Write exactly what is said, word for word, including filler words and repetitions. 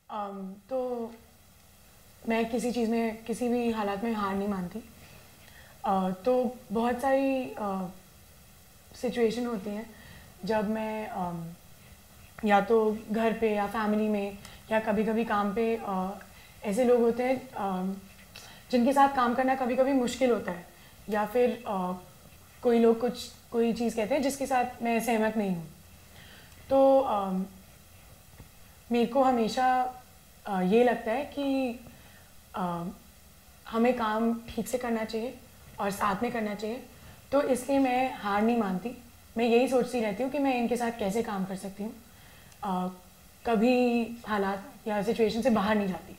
um, तो मैं किसी चीज़ में किसी भी हालात में हार नहीं मानती। uh, तो बहुत सारी सिचुएशन uh, होती हैं जब मैं um, या तो घर पे या फैमिली में या कभी कभी काम पे uh, ऐसे लोग होते हैं uh, जिनके साथ काम करना कभी कभी मुश्किल होता है, या फिर uh, कोई लोग कुछ कोई चीज़ कहते हैं जिसके साथ मैं सहमत नहीं हूँ। तो uh, मेरे को हमेशा uh, ये लगता है कि uh, हमें काम ठीक से करना चाहिए और साथ में करना चाहिए। तो इसलिए मैं हार नहीं मानती, मैं यही सोचती रहती हूँ कि मैं इनके साथ कैसे काम कर सकती हूँ, uh, कभी हालात या सिचुएशन से बाहर नहीं जाती।